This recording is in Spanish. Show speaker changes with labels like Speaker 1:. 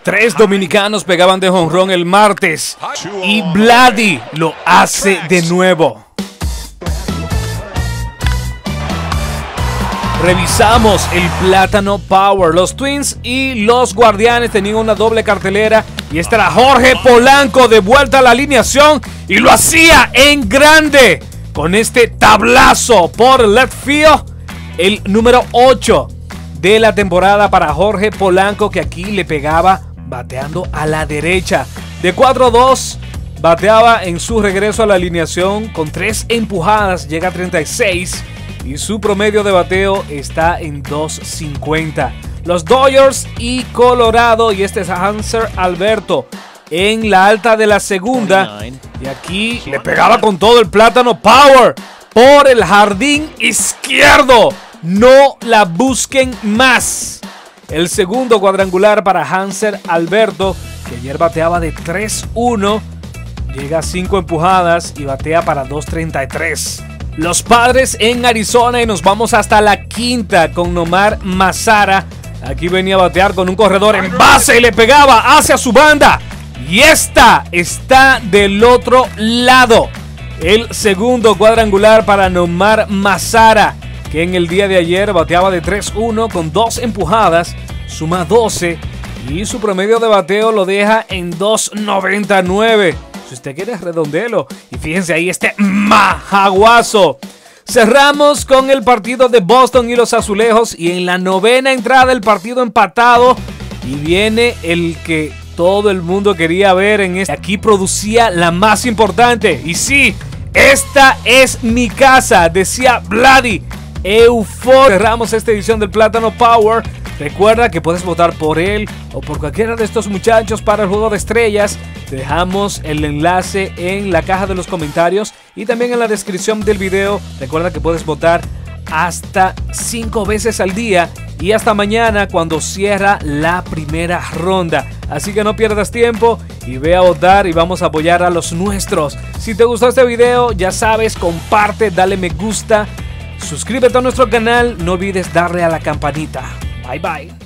Speaker 1: 3 dominicanos pegaban de jonrón el martes y Vladi lo hace de nuevo. Revisamos el Plátano Power. Los Twins y los Guardianes tenían una doble cartelera y este era Jorge Polanco de vuelta a la alineación y lo hacía en grande con este tablazo por left field, el número 8 de la temporada para Jorge Polanco, que aquí le pegaba bateando a la derecha. De 4-2 bateaba en su regreso a la alineación con 3 empujadas, llega a 36 y su promedio de bateo está en 2.50. Los Dodgers y Colorado, y este es Hanser Alberto en la alta de la segunda, y aquí le pegaba con todo el Plátano Power por el jardín izquierdo. No la busquen más. El segundo cuadrangular para Hanser Alberto, que ayer bateaba de 3-1, llega a 5 empujadas y batea para 2.33. Los Padres en Arizona, y nos vamos hasta la quinta con Nomar Mazara. Aquí venía a batear con un corredor en base y le pegaba hacia su banda. Y esta está del otro lado. El segundo cuadrangular para Nomar Mazara, que en el día de ayer bateaba de 3-1 con 2 empujadas, suma 12 y su promedio de bateo lo deja en 2.99. Si usted quiere, redondelo. Y fíjense ahí este majaguazo. Cerramos con el partido de Boston y los Azulejos, y en la novena entrada el partido empatado, y viene el que todo el mundo quería ver en este. Aquí producía la más importante, y sí, esta es mi casa, decía Vladi. Euforia. Cerramos esta edición del Plátano Power. Recuerda que puedes votar por él o por cualquiera de estos muchachos para el juego de estrellas. Te dejamos el enlace en la caja de los comentarios y también en la descripción del video. Recuerda que puedes votar hasta 5 veces al día y hasta mañana cuando cierra la primera ronda. Así que no pierdas tiempo y ve a votar y vamos a apoyar a los nuestros. Si te gustó este video, ya sabes, comparte, dale me gusta, suscríbete a nuestro canal, no olvides darle a la campanita. Bye bye.